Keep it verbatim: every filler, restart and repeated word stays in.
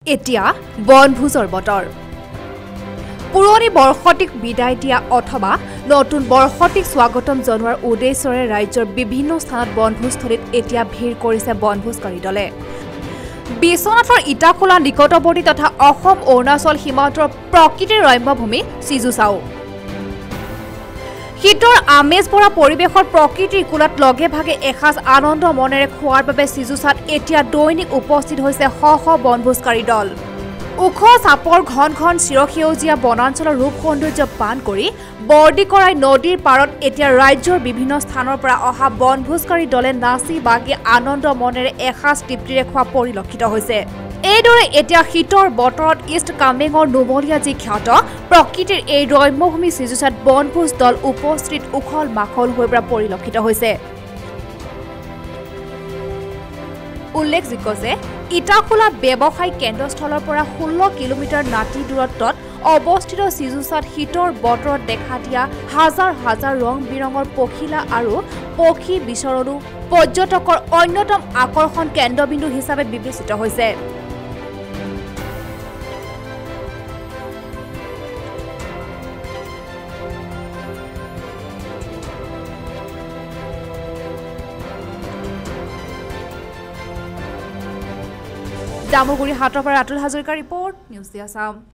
এতিয়া বনভোজৰ বতৰ পুৰণি বৰ্ষটিক বিদায় দিয়া অথবা নতুন বৰ্ষটিক স্বাগতম জনোৱাৰ উদ্দেশ্যৰে ৰাজ্যৰ বিভিন্ন স্থানত বনভোজস্থলীত এতিয়া ভিৰ কৰিছে বনভোজকাৰী দলে বিশ্বনাথৰ ইটাখোলা নিকটৱৰ্তী তথা অসম অৰুণাচল সীমান্তৰ প্ৰকৃতিৰ ৰম্যভূমি চিজুচাও শীতৰ আমেজ ভৰা পৰিৱেশৰ প্ৰকৃতিৰ কোলাত লগে ভাগে এসাজ আনন্দ মনেৰে খোৱাৰ বাবে চিজুচাত এতিয়া দৈনিক উপস্থিত হৈছে শ শ বনভোজকাৰী দল ওখ চাপৰ ঘন ঘন চিৰসেউজীয়া বনাঞ্চলৰ ৰূপ সৌন্দৰ্য পান কৰি বৰ্ডিকৰাই নদীৰ পাৰত এতিয়া ৰাজ্যৰ বিভিন্ন স্থানৰ পৰা অহা বনভোজকাৰী দলে নাচি বাগি আনন্দ মনেৰে এসাজ তৃপ্তিৰে খোৱা পৰিলক্ষিত হৈছে এইদৰে এতিয়া শীতৰ বতৰত ইষ্ট কামেঙৰ নুমলীয়া যি খ্যাত প্ৰকৃতিৰ এই ৰম্যভূমি চিজুচাত বনভোজ দল উপস্থিত উখল মাখল হৈ পৰা পৰিলক্ষিত হৈছে উল্লেখযোগ্য যে ইটাখোলা ব্যৱসায়িক কেন্দ্ৰস্থলৰ পৰা ষোল্ল কিলোমিটাৰ নাটি দূৰত্বত অৱস্থিত চিজুচাত শীতৰ বতৰত দেখা দিয়া হাজাৰ হাজাৰ ৰং বিৰঙৰ পখিলা আৰু পক্ষী বিচৰণো পৰ্যটকৰ অন্যতম আকৰ্ষণ কেন্দ্ৰবিন্দু হিচাপে বিবেচিত হৈছে জামুগুৰি হাটৰ পৰা ৰাতুল হাজৰিকাৰ ৰিপৰ্ট নিউজ দিয়া চাম